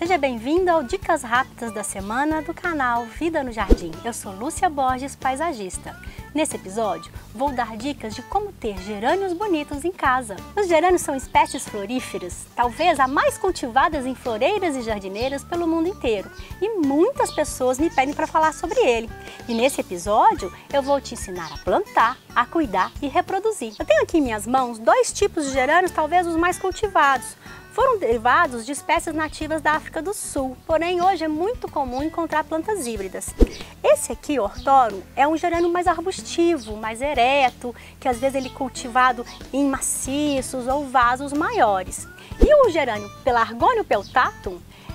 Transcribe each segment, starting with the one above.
Seja bem-vindo ao Dicas Rápidas da Semana do canal Vida no Jardim. Eu sou Lúcia Borges, paisagista. Nesse episódio, vou dar dicas de como ter gerânios bonitos em casa. Os gerânios são espécies floríferas, talvez as mais cultivadas em floreiras e jardineiras pelo mundo inteiro. E muitas pessoas me pedem para falar sobre ele. E nesse episódio, eu vou te ensinar a plantar, a cuidar e reproduzir. Eu tenho aqui em minhas mãos dois tipos de gerânios, talvez os mais cultivados. Foram derivados de espécies nativas da África do Sul, porém hoje é muito comum encontrar plantas híbridas. Esse aqui, o Hortório, é um gerânio mais arbustivo, mais ereto, que às vezes ele é cultivado em maciços ou vasos maiores. E o gerânio Pelargonium peltatum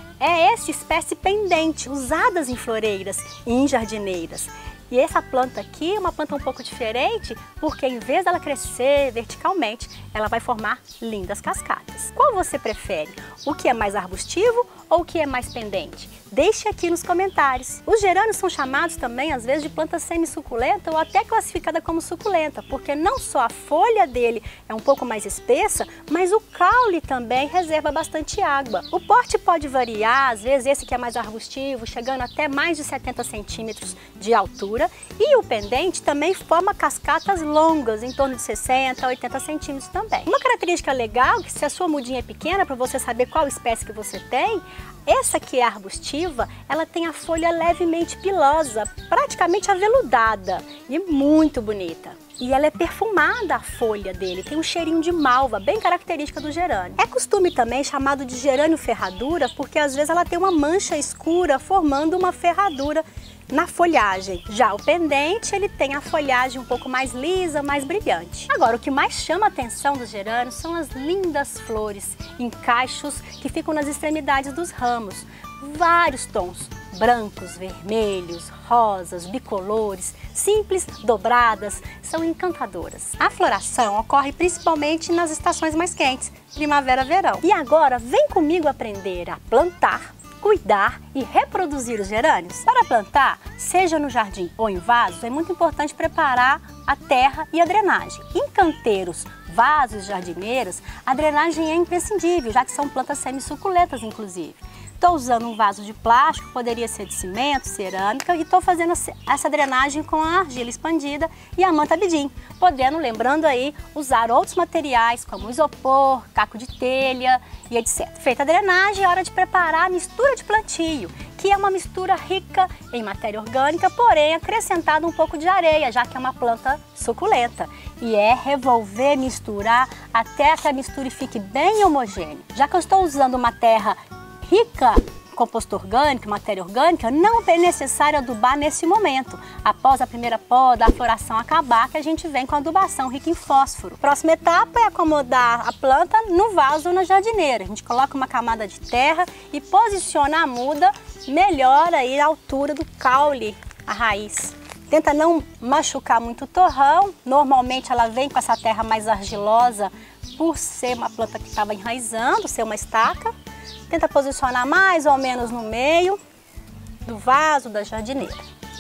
é essa espécie pendente, usadas em floreiras e em jardineiras. E essa planta aqui é uma planta um pouco diferente, porque em vez dela crescer verticalmente, ela vai formar lindas cascatas. Qual você prefere? O que é mais arbustivo ou o que é mais pendente? Deixe aqui nos comentários. Os gerânios são chamados também, às vezes, de planta semi-suculenta ou até classificada como suculenta, porque não só a folha dele é um pouco mais espessa, mas o caule também reserva bastante água. O porte pode variar, às vezes esse que é mais arbustivo, chegando até mais de 70 centímetros de altura, e o pendente também forma cascatas longas, em torno de 60 a 80 centímetros também. Uma característica legal, que se a sua mudinha é pequena, para você saber qual espécie que você tem, essa que é arbustiva, ela tem a folha levemente pilosa, praticamente aveludada e muito bonita. E ela é perfumada, a folha dele, tem um cheirinho de malva, bem característica do gerânio. É costume também chamado de gerânio ferradura, porque às vezes ela tem uma mancha escura formando uma ferradura na folhagem. Já o pendente, ele tem a folhagem um pouco mais lisa, mais brilhante. Agora, o que mais chama a atenção dos gerânios são as lindas flores em cachos que ficam nas extremidades dos ramos. Vários tons, brancos, vermelhos, rosas, bicolores, simples, dobradas, são encantadoras. A floração ocorre principalmente nas estações mais quentes, primavera, verão. E agora, vem comigo aprender a plantar, cuidar e reproduzir os gerânios. Para plantar, seja no jardim ou em vasos, é muito importante preparar a terra e a drenagem. Em canteiros, vasos e jardineiras, a drenagem é imprescindível, já que são plantas semi-suculentas, inclusive. Estou usando um vaso de plástico, poderia ser de cimento, cerâmica, e estou fazendo essa drenagem com a argila expandida e a manta bidim, podendo, lembrando aí, usar outros materiais como isopor, caco de telha e etc. Feita a drenagem, é hora de preparar a mistura de plantio, que é uma mistura rica em matéria orgânica, porém acrescentada um pouco de areia, já que é uma planta suculenta. E é revolver, misturar, até que a mistura fique bem homogênea. Já que eu estou usando uma terra rica em composto orgânico, matéria orgânica, não é necessário adubar nesse momento. Após a primeira poda, a floração acabar, que a gente vem com a adubação rica em fósforo. Próxima etapa é acomodar a planta no vaso ou na jardineira. A gente coloca uma camada de terra e posiciona a muda, melhora aí a altura do caule, a raiz. Tenta não machucar muito o torrão. Normalmente ela vem com essa terra mais argilosa por ser uma planta que estava enraizando, ser uma estaca. Tenta posicionar mais ou menos no meio do vaso, da jardineira.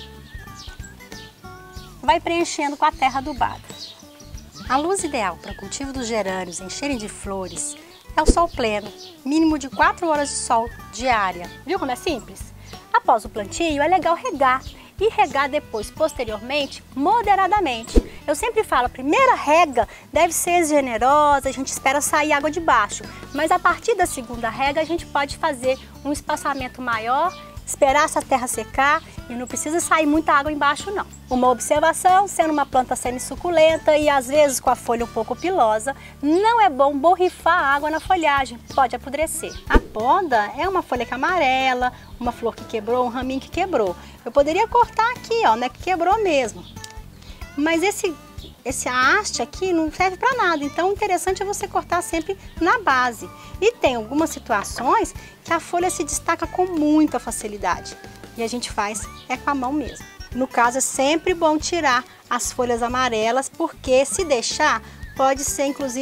Vai preenchendo com a terra adubada. A luz ideal para o cultivo dos gerânios encherem de flores é o sol pleno, mínimo de 4 horas de sol diária. Viu como é simples? Após o plantio, é legal regar. E regar depois, posteriormente, moderadamente. Eu sempre falo, a primeira rega deve ser generosa, a gente espera sair água de baixo. Mas a partir da segunda rega, a gente pode fazer um espaçamento maior, esperar essa terra secar e não precisa sair muita água embaixo não. Uma observação, sendo uma planta semi-suculenta e às vezes com a folha um pouco pilosa, não é bom borrifar água na folhagem, pode apodrecer. A poda é uma folha que é amarela, uma flor que quebrou, um raminho que quebrou. Eu poderia cortar aqui, ó, né, que quebrou mesmo. Mas esse haste aqui não serve para nada, então o interessante é você cortar sempre na base. E tem algumas situações que a folha se destaca com muita facilidade e a gente faz com a mão mesmo. No caso é sempre bom tirar as folhas amarelas, porque se deixar pode ser inclusive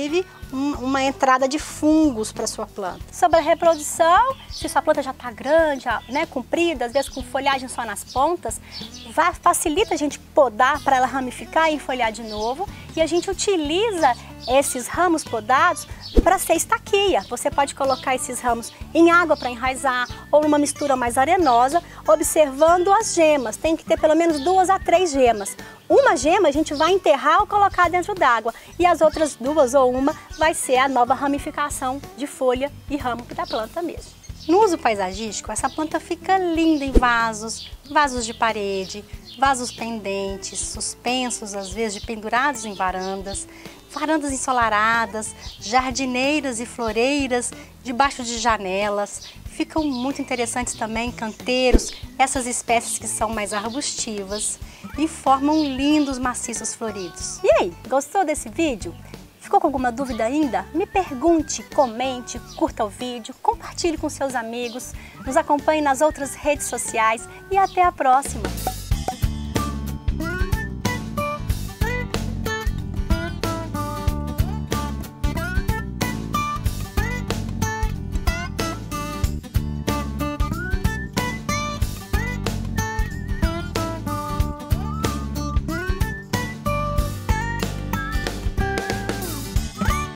uma entrada de fungos para sua planta. Sobre a reprodução, se sua planta já está grande, né, comprida, às vezes com folhagem só nas pontas, facilita a gente podar para ela ramificar e enfolhar de novo. E a gente utiliza esses ramos podados para ser estaqueia. Você pode colocar esses ramos em água para enraizar ou numa mistura mais arenosa, observando as gemas. Tem que ter pelo menos 2 a 3 gemas. Uma gema a gente vai enterrar ou colocar dentro d'água e as outras 2 ou 1 vai ser a nova ramificação de folha e ramo da planta mesmo. No uso paisagístico, essa planta fica linda em vasos, vasos de parede, vasos pendentes, suspensos, às vezes pendurados em varandas, varandas ensolaradas, jardineiras e floreiras debaixo de janelas. Ficam muito interessantes também em canteiros, essas espécies que são mais arbustivas e formam lindos maciços floridos. E aí, gostou desse vídeo? Ficou com alguma dúvida ainda? Me pergunte, comente, curta o vídeo, compartilhe com seus amigos, nos acompanhe nas outras redes sociais e até a próxima!